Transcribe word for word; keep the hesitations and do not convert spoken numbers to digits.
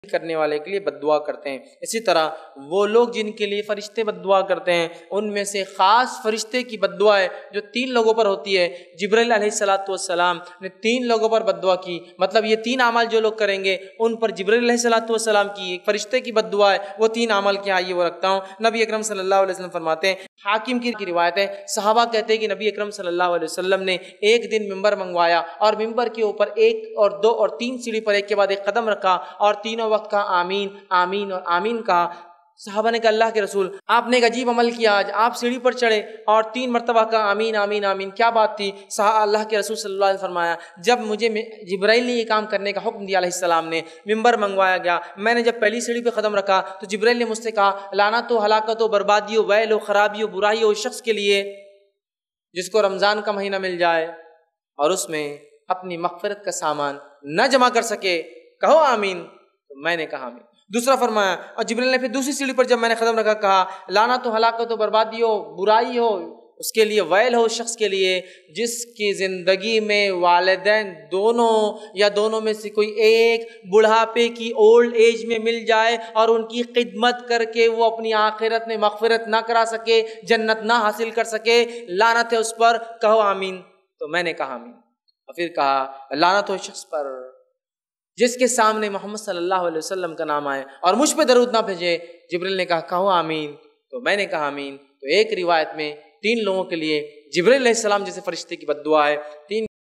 کرنے والے کے لیے بد دعا کرتے ہیں۔ اسی طرح وہ لوگ جن کے لیے فرشتے بد دعا کرتے ہیں ان میں سے خاص فرشتے کی بد دعا ہے جو تین لوگوں پر ہوتی ہے۔ جبرائیل علیہ الصلوۃ والسلام نے تین لوگوں پر بد دعا کی، مطلب یہ تین اعمال جو لوگ کریں گے ان پر جبرائیل علیہ الصلوۃ والسلام کی ایک فرشتے کی بد دعا ہے، وہ تین اعمال کیا آئیے وہ رکھتا ہوں۔ نبی اکرم صلی اللہ علیہ وسلم فرماتے ہیں، حاکم کی روایت ہے، صحابہ کہتے ہیں کہ نبی اکرم صلی اللہ علیہ وسلم نے ایک دن ممبر منگوایا اور ممبر کے اوپر ایک اور دو اور تین سیڑھی پر ایک کے بعد ایک قدم رکھا اور تینوں وقت کہا آمین آمین اور آمین کہا۔ صحابہ نے کہا اللہ کے رسول آپ نے ایک عجیب عمل کیا، آج آپ سیڑھی پر چڑھے اور تین مرتبہ کہا آمین آمین آمین، کیا بات تھی؟ صحابہ اللہ کے رسول صلی اللہ علیہ وسلم فرمایا جب مجھے جبرائیل نے یہ کام کرنے کا حکم دیا علیہ السلام نے، ممبر منگوایا گیا، میں نے جب پہلی سیڑھی پہ قدم رکھا تو جبرائیل نے مجھ سے کہا لعنت و ہلاکت و بربادی و ویل و خرابی و برائی و شخص کے لیے جس کو رمضان کا مہینہ مل جائے اور اس میں اپنی مغفرت کا سامان نہ جمع کر سکے، کہو آمین۔ تو میں نے کہا آمین۔ دوسرا فرمایا اور جبرائیل نے پھر دوسری سیڑھی پر جب میں نے قدم رکھا کہا لعنت و ہلاکت و بربادی ہو برائی ہو اس کے لیے، ویل ہو شخص کے لیے جس کی زندگی میں والدین دونوں یا دونوں میں سے کوئی ایک بڑھاپے کی اولڈ ایج میں مل جائے اور ان کی خدمت کر کے وہ اپنی آخرت میں مغفرت نہ کرا سکے، جنت نہ حاصل کر سکے، لعنت ہے اس پر، کہو آمین۔ تو میں نے کہا آمین۔ اور پھر کہا لعنت ہو شخص پر جس کے سامنے محمد صلی اللہ علیہ وسلم کا نام آئے اور مجھ پہ درود نہ بھیجے۔ جبرائیل نے کہا کہو آمین، تو میں نے کہا آمین۔ تو ایک روایت میں تین لوگوں کے لیے جبرائیل علیہ السلام جیسے فرشتے کی بد دعا ہے، تین